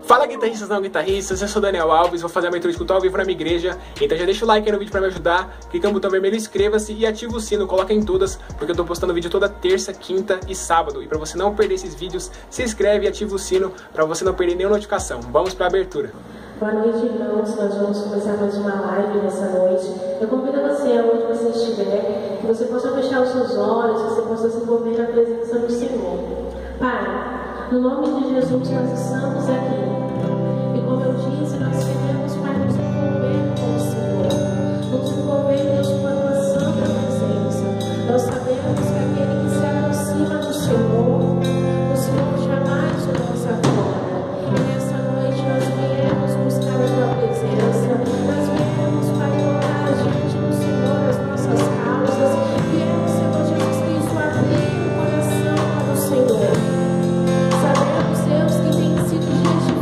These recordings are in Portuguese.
Fala guitarristas não guitarristas, eu sou Daniel Alves, vou fazer a abertura de culto ao vivo na minha igreja, então já deixa o like aí no vídeo pra me ajudar, clica no botão vermelho, inscreva-se e ativa o sino, coloca em todas, porque eu tô postando vídeo toda terça, quinta e sábado, e pra você não perder esses vídeos, se inscreve e ativa o sino pra você não perder nenhuma notificação. Vamos pra abertura. Boa noite, irmãos, nós vamos começar mais uma live nessa noite. Eu convido você, aonde você estiver, que você possa fechar os seus olhos, que você possa se envolver na presença do Senhor. Pai, no nome de Jesus nós estamos aqui. E como eu disse, nós queremos, Pai, nos envolver com o Senhor, nos envolver, Deus, com a tua santa presença. Nós sabemos que aquele que se aproxima do Senhor, o Senhor jamais o lança fora. E nessa noite nós viemos buscar a tua presença, nós viemos, Pai, colocar diante do Senhor as nossas causas, viemos, Senhor Jesus Cristo, abrir o coração para o Senhor. Sabemos, Deus, que tem sido dias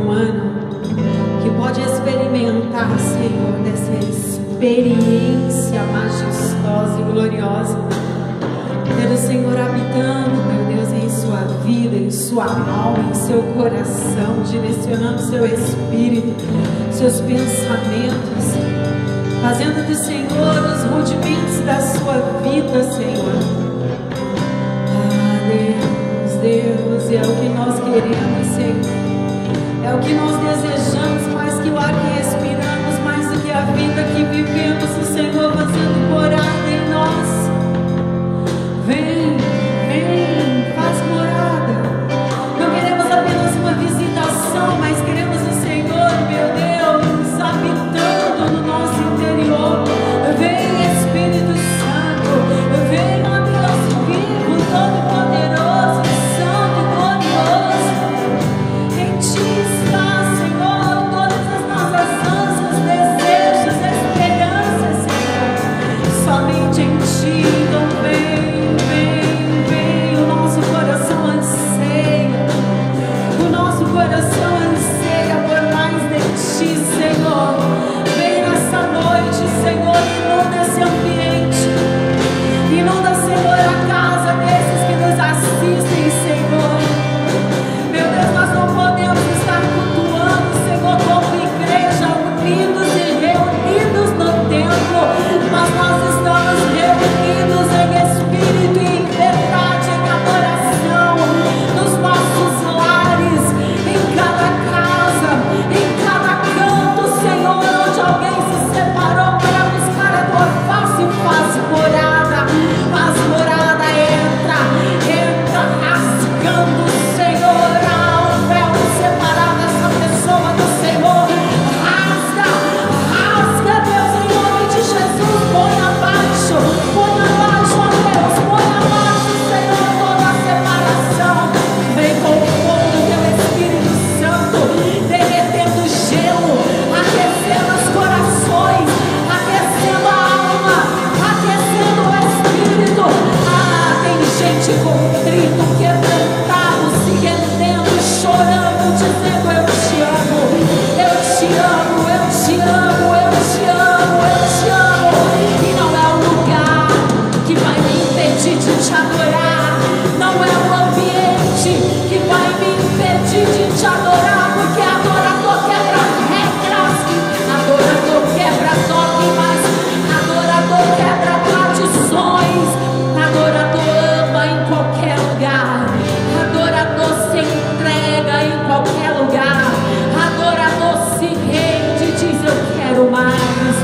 um ano que pode experimentar, Senhor, dessa experiência majestosa e gloriosa. Ter o Senhor habitando, meu Deus, em sua vida, em sua alma, em seu coração, direcionando seu espírito, seus pensamentos, fazendo do Senhor os rudimentos da sua vida, Senhor. Ah, Deus, é o que nós queremos, Senhor. É o que nós desejamos, mais que o ar que respiramos, mais do que a vida que vivemos, o Senhor fazendo morada em nós. Vem, faz morada. Não queremos apenas uma visitação, mas queremos o Senhor, meu Deus, habitando no nosso interior. Vem, Espírito Santo, vem, ó Deus vivo, todo-poderoso, santo e glorioso. Em Ti está, Senhor, todas as nossas ânsias, desejos, esperanças, Senhor. Somente em Ti, então vem. Coração anseia por mais de Ti, Senhor. Vem nessa noite, Senhor, inunda esse ambiente. Inunda, Senhor, a casa desses que nos assistem, Senhor. Meu Deus, nós não podemos estar cultuando, Senhor, como igreja, unidos e reunidos no templo, mas nós estamos reunidos em espírito e em verdade, em adoração, nos nossos lares, em cada casa, em cada canto, Senhor, onde alguém se separou para buscar a Tua face, faz morada, entra rasgando, Senhor, ao véu separado essa pessoa do Senhor, rasga, Deus, em nome de Jesus, põe abaixo, ó Deus, põe abaixo, Senhor, toda a separação, vem com o fogo do Teu Espírito Santo, derretendo o gelo, aquecendo os corações, aquecendo a alma, aquecendo o espírito. Ah, tem gente contrito, quebrantado, se rendendo, chorando, dizendo: eu te amo, eu te amo, eu te amo, eu te amo, eu te amo. E não é o lugar que vai me impedir de te adorar, não é o ambiente que vai me impedir de te adorar, porque adorador quebra regras, adorador quebra dogmas, adorador quebra tradições, adorador ama em qualquer lugar, adorador se entrega em qualquer lugar, adorador se rende e diz: eu quero mais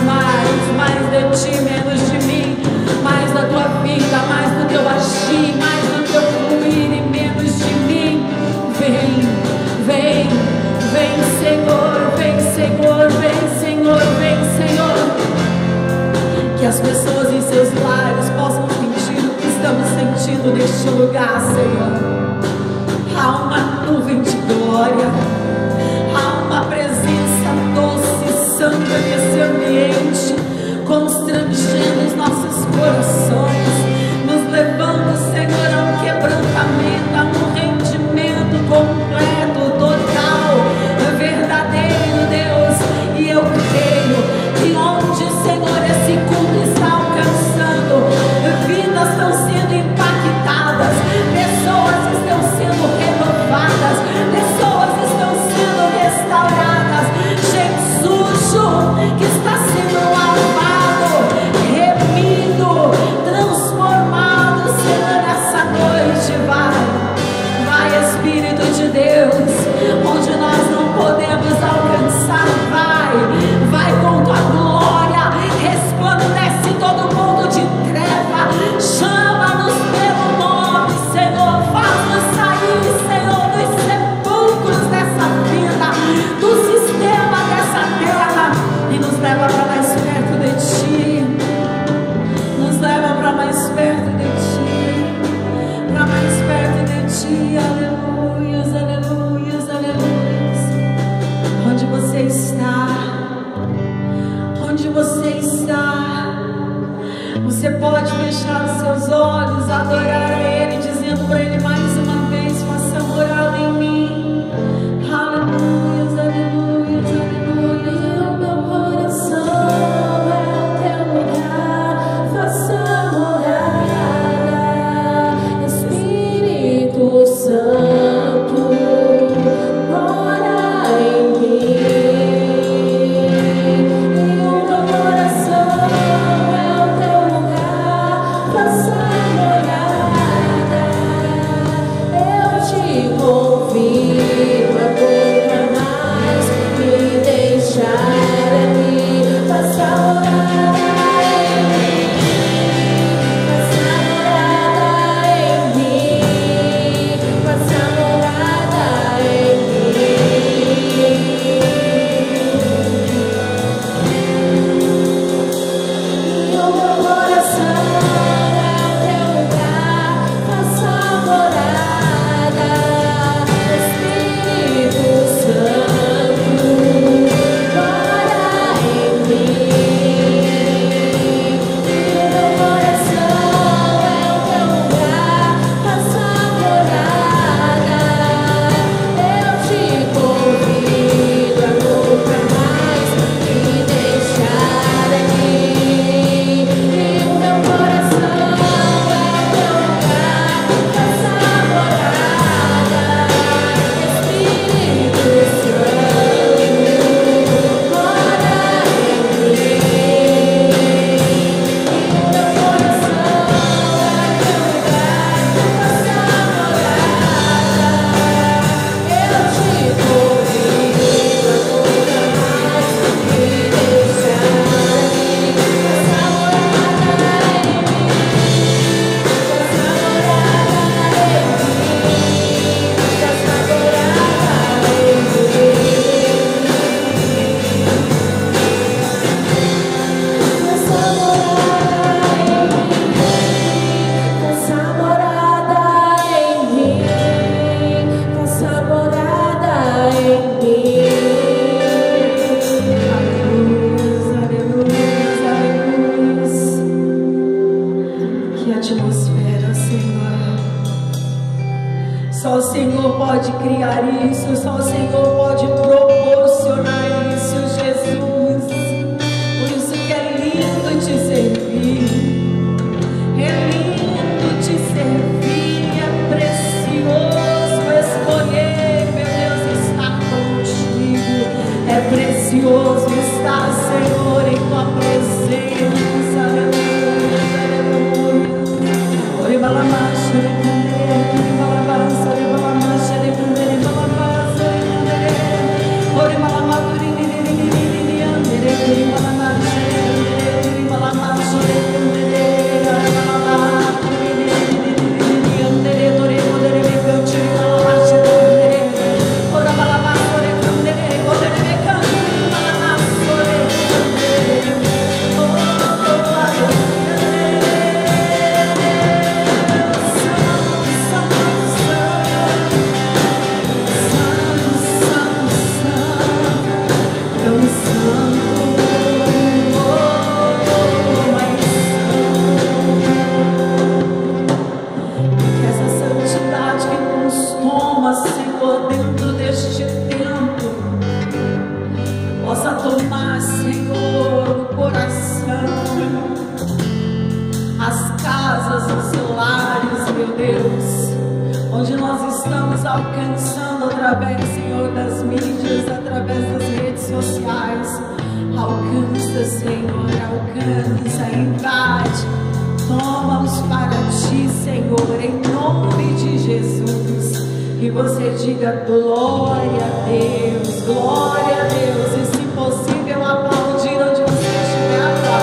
de Ti, menos de mim, mais da Tua vida, mais do Teu agir, mais do Teu fluir e menos de mim. Vem, Senhor, vem, Senhor, vem, Senhor, vem, Senhor. Que as pessoas em seus lares possam sentir o que estamos sentindo neste lugar, Senhor. Há uma nuvem de glória, há uma presença doce e santa nesse ambiente, constrangendo os nossos corações, nos levando, Senhor, a um quebrantamento, a um rendimento completo, total, verdadeiro, Deus. E eu creio que onde, Senhor, esse culto está alcançando, vidas estão sendo impactadas, pessoas estão sendo renovadas, pessoas estão sendo restauradas, gente sujo que está sendo lavado, remido, transformado, Senhor, nessa noite. Vai, Espírito de Deus, onde nós não podemos alcançar, vai com Tua glória, resplandece todo mundo de treva, chama-nos pelo nome, Senhor, faz-nos sair, Senhor, dos sepulcros dessa vida, do sistema dessa terra, e nos leva para mais perto de Ti, nos leva para mais perto de Ti, para mais perto de Ti. Aleluias, aleluias, aleluias. Onde você está? Onde você está? Você pode fechar os seus olhos, adorar a Ele, dizendo para Ele mais uma vez: faça morada em mim. Aleluia. é precioso estar, Senhor, em tua presença. Aleluia, aleluia. Ore balamacha, ore balamacha, ore balamacha, ore balamacha, ore balamacha, alcançando através, Senhor, das mídias, através das redes sociais. Alcança, Senhor, alcança, invade. Toma-os para ti, Senhor, em nome de Jesus. E você diga glória a Deus, glória a Deus. E se possível, aplaudir onde você estiver,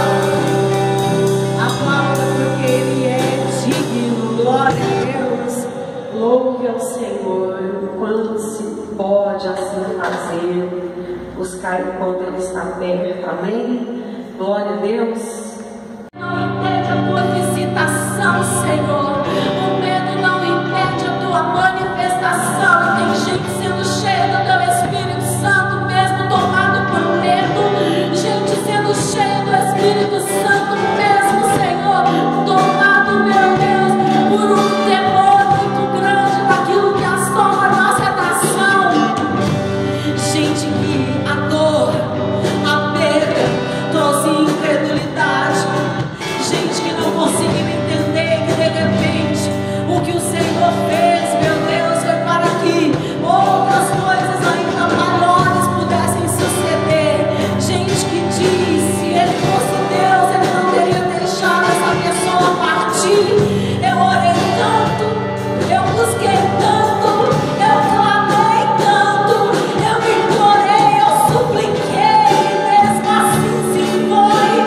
aplauda, porque Ele é digno. Glória a Deus. Louve ao Senhor, quando se pode assim fazer, buscar enquanto Ele está perto, amém? Glória a Deus. Não impede a tua visitação, Senhor. O medo não impede a tua manifestação. E tem gente sendo cheia do teu Espírito Santo, mesmo tomado por medo. Gente sendo cheia do Espírito Santo, mesmo, Senhor, tomado, meu Deus, por um temor muito grande daquilo que assola a nossa nação. Gente que a dor, a perda trouxe incredulidade. Gente que não conseguiu entender que de repente o que o Senhor fez, meu Deus, foi para que outras coisas ainda maiores pudessem suceder. Gente que diz, se Ele fosse Deus, Ele não teria deixado essa pessoa partir. Eu orei tanto, eu busquei tanto, eu clamei tanto, eu implorei, eu supliquei, e mesmo assim se foi.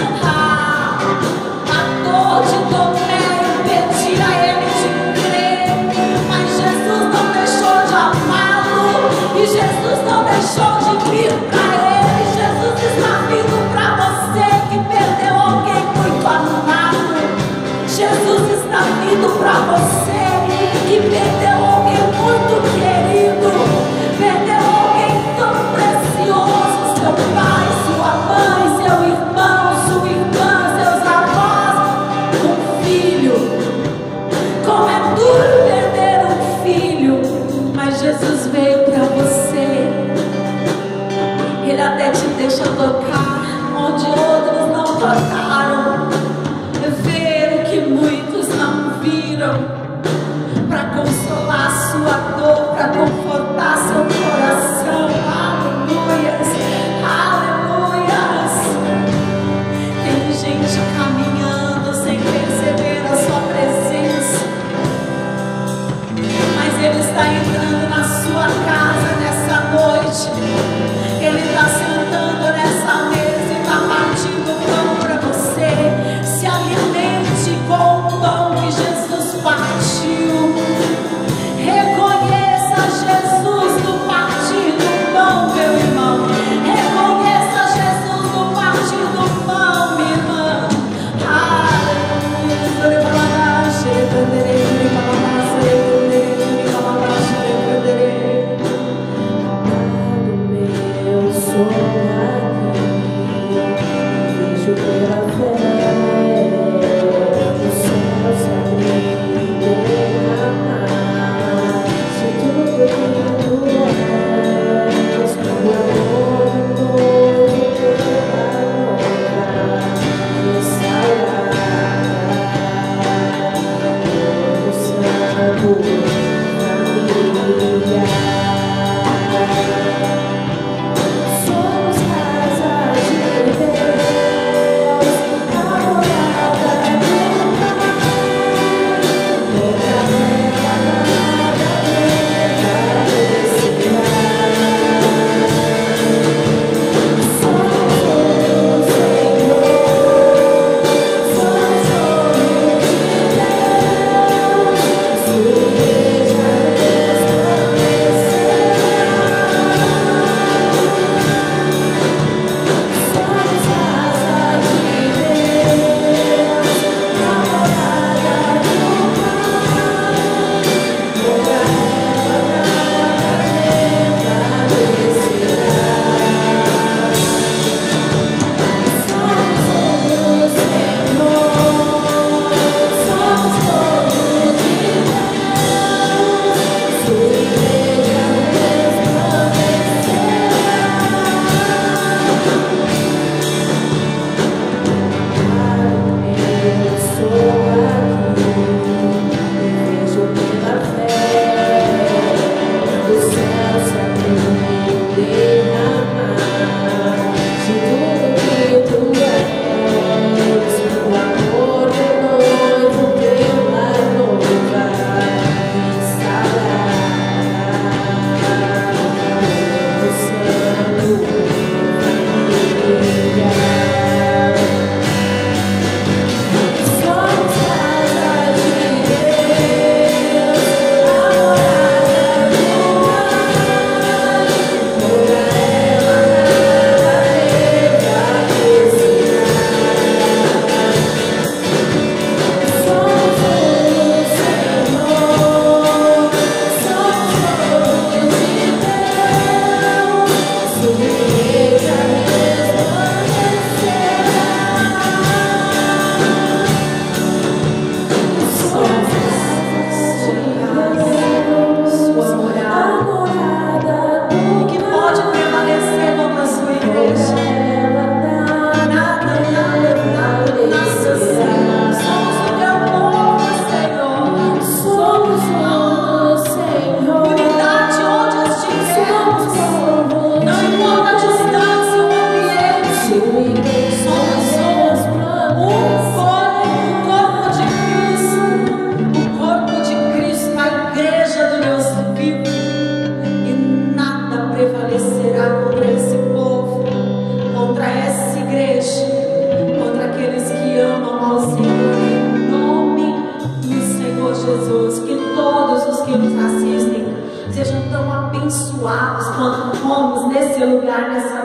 A dor de Tomé impedia ele de crer, mas Jesus não deixou de amá-lo, e Jesus não deixou de vir para ele. Jesus está vindo para você que perdeu alguém muito amado. Jesus está vindo para você que perdeu alguém muito querido, perdeu alguém tão precioso, seu pai, sua mãe, seu irmão, sua irmã, seus avós, um filho. Como é duro perder um filho, mas Jesus veio para você. Ele até te deixa tocar onde outros não tocaram, ver o que muitos não viram, para consolar sua dor, para confortar seu coração. Aleluias, aleluias. Tem gente caminhando sem perceber a sua presença, mas Ele está entrando na sua casa nessa noite. Ele está sentando nessa mesa.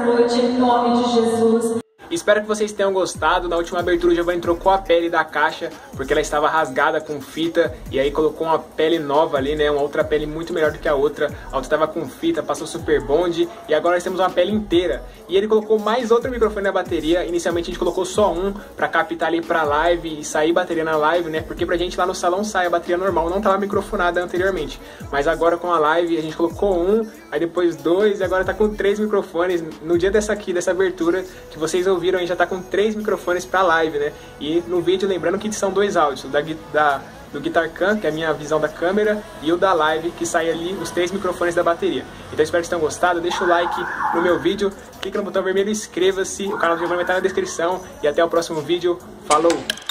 noite, em nome de Jesus. Espero que vocês tenham gostado. Na última abertura o Giovanni trocou a pele da caixa porque ela estava rasgada com fita, e aí colocou uma pele nova ali, né, uma outra pele muito melhor do que a outra estava com fita, passou Super Bond, e agora nós temos uma pele inteira. E ele colocou mais outro microfone na bateria. Inicialmente a gente colocou só um para captar ali pra live e sair bateria na live, né, porque pra gente lá no salão sai a bateria normal, não estava microfonada anteriormente, mas agora com a live a gente colocou um, aí depois dois, e agora tá com 3 microfones. No dia dessa abertura que vocês ouviram, a gente já tá com 3 microfones pra live, né? E no vídeo, lembrando que são 2 áudios, do Guitar Cam, que é a minha visão da câmera, e o da live, que sai ali os 3 microfones da bateria. Então espero que vocês tenham gostado, deixa o like no meu vídeo, clica no botão vermelho, inscreva-se, o canal do Giovanni vai estar na descrição, e até o próximo vídeo, falou!